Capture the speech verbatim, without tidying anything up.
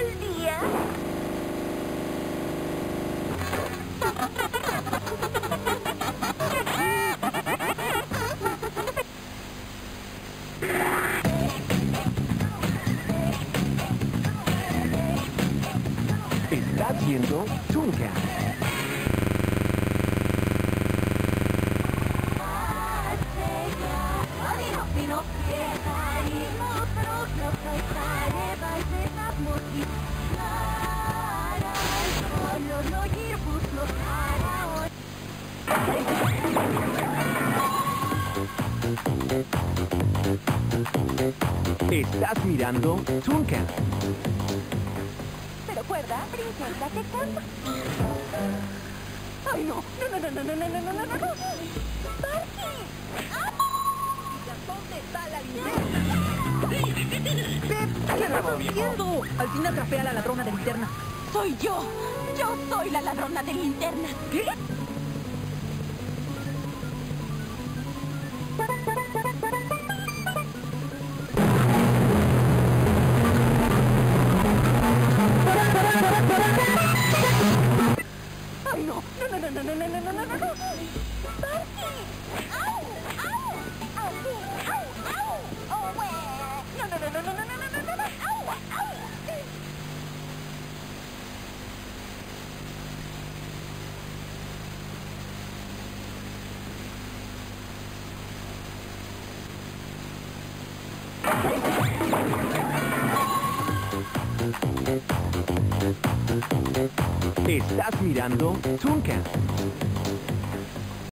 el día? Estás viendo Tooncast. Estás mirando Tooncast. ¿Te recuerda, princesa que canta? ¡Ay, no! ¡No, no, no, no, no, no, no, no, no, no! ¡Parky! ¿Dónde está la linterna? ¿Qué estás haciendo? Al fin atrapé a la ladrona de linterna. ¡Soy yo! ¡Yo soy la ladrona de linterna! ¿Qué? ¡Ay, no! ¡No, no, no, no, no, no, no, no, no, no! ¡Parky! ¡Au! ¡Au! ¡Au! ¡Au! ¡Au! ¡Oh, güey! ¡No, no, no, no, no, no, no, no, no, no! ¡Au! ¡Au! Estás mirando Tooncast.